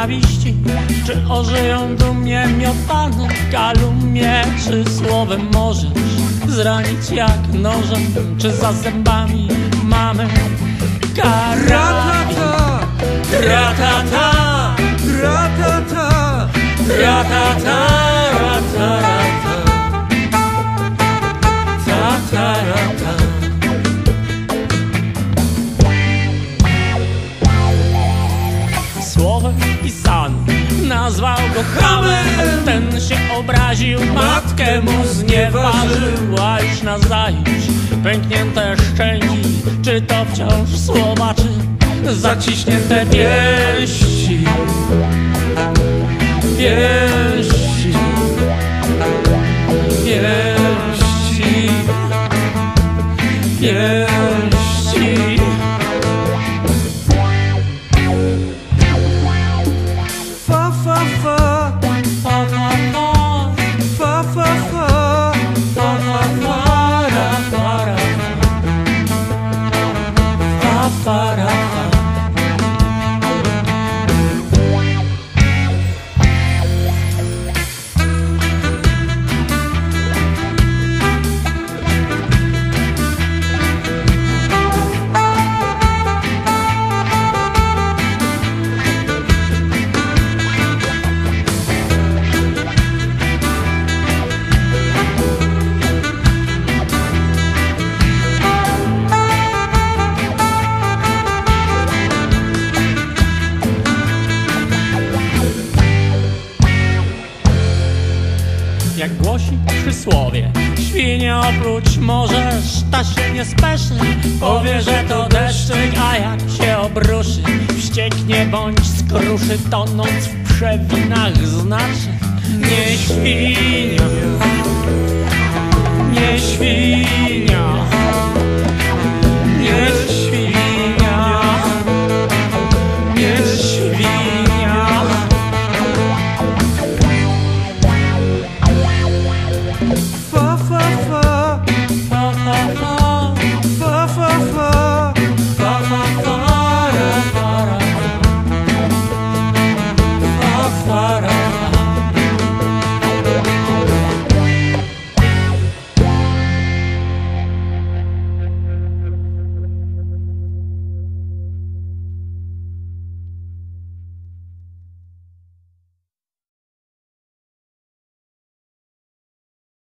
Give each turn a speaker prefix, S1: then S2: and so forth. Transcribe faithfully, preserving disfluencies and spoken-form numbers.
S1: nienawiści? Czy ożyją dumnie miotane kalumnie? Czy słowem możesz zranić jak nożem? Czy za zębami mamy karę?
S2: Ratata,
S1: Ratata,
S2: ratata,
S1: ratata, ratata, ratata. Słowem pisanym nazwał go chamem. Ten się obraził, matkę mu znieważył. A już nazajutrz pęknięte szczęki, czy to wciąż słowa, czy zaciśnięte pięści? Pięści, pięści, pięści.
S2: fa fa fa,
S1: Pa, pa, pa,
S2: fa fa fa,
S1: pa, pa, pa, ra, pa, ra, pa, pa, ra, pa. Jak głosi przysłowie, świnie oprócz możesz, ta się nie speszy, powie, że to deszczyk, a jak się obruszy, wścieknie bądź skruszy, tonąc w przewinach znaczy: nie świnio, nie świnio.